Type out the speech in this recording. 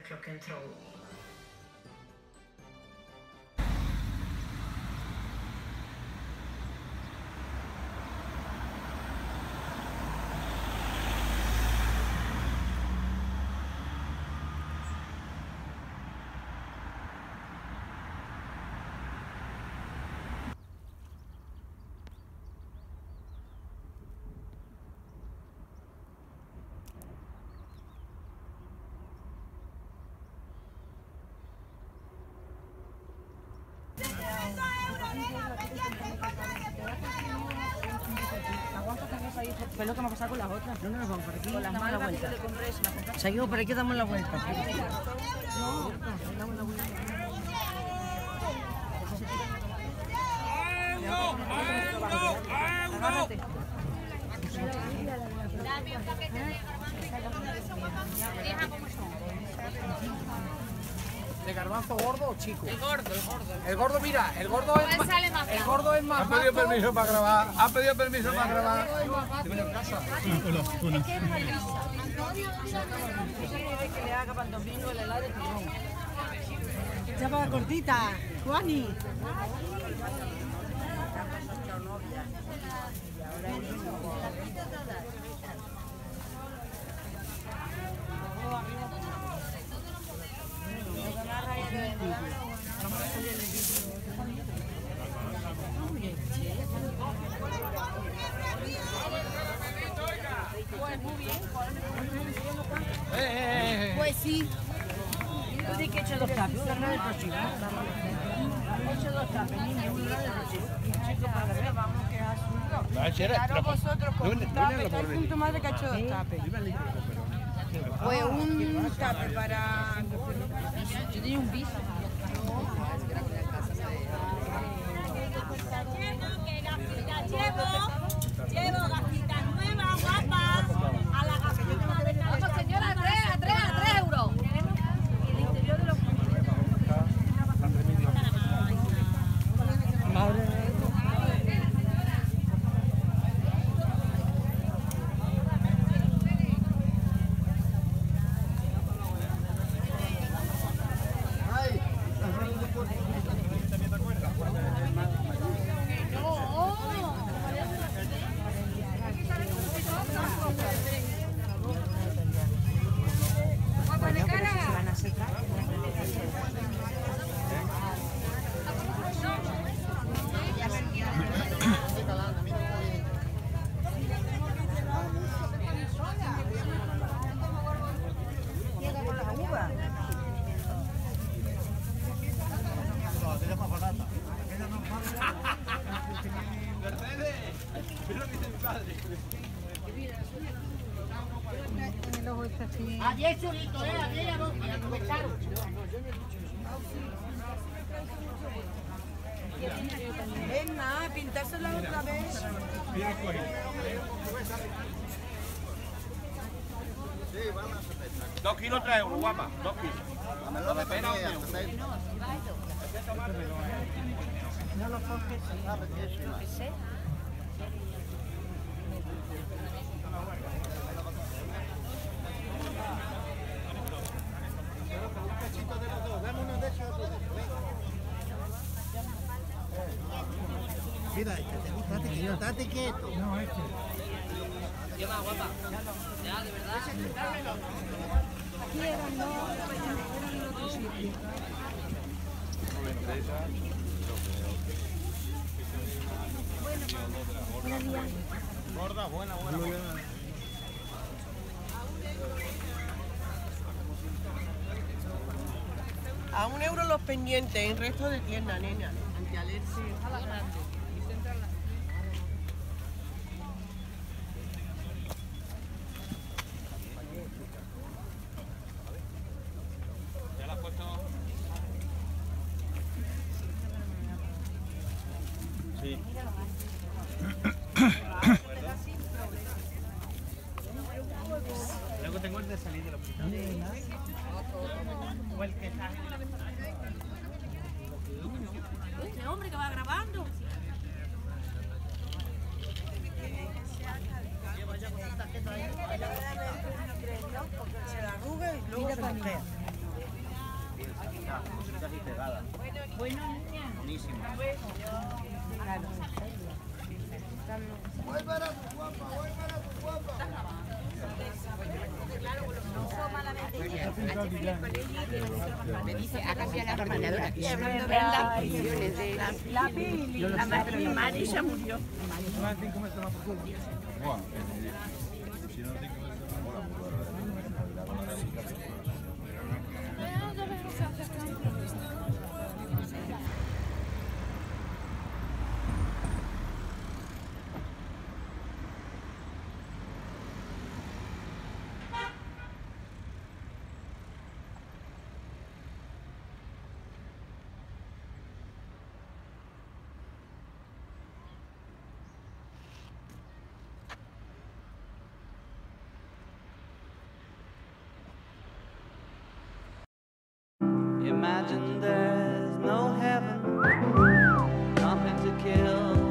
rock and roll. ¿Qué es lo que me ha pasado con las otras? No nos vamos por aquí, damos la vuelta. Seguimos por aquí, damos la vuelta. No, damos la vuelta. Agárrate. Dame un paquete de ¿De garbanzo gordo o chico? El gordo, el gordo. El gordo, mira, el gordo es más. Sale más El gordo es más. ¿Han pedido permiso para grabar? ¿Han pedido permiso para grabar? Que le haga para el domingo el helado de turrón. Ya va cortita, Juani. Pues sí. Yo dije que he hecho dos tapes, una grande y chico. He hecho dos tapes, niño, una grande y chico. Chico, para que vamos que has subido. Claro, vosotros con un tape, estáis junto madre que ha hecho dos tapes. Pues un tape para... Yo tenía un bis. Llevo gafitas nuevas, guapas. A la gafita. Vamos, señora, a 3 euros. El interior de los... A 10 churitos, a 10 ya no me echaron. Es nada, pintársela otra vez. 2 kilos, 3 euros, guapa. 2 kilos. No me pena, No lo coges. Mira, estate quieto. No, este. ¿Qué va, guapa? Ya, de verdad. Aquí eran no, eran en otro sitio. Gorda, buena. A 1 euro los pendientes, en resto de tienda, nena. Ante alerce. ¿Ya la has puesto? Sí. Luego tengo el de salir de la oficina. O el que está. Este hombre que va grabando. Se la arruga y luego se la crea. Cositas y pegadas. Bueno, niña. Buenísimo. Me dice, ha cambiado la coordinadora. Y hablando de las prisiones de la Pili. La Mari ya murió. Imagine there's no heaven, nothing to kill.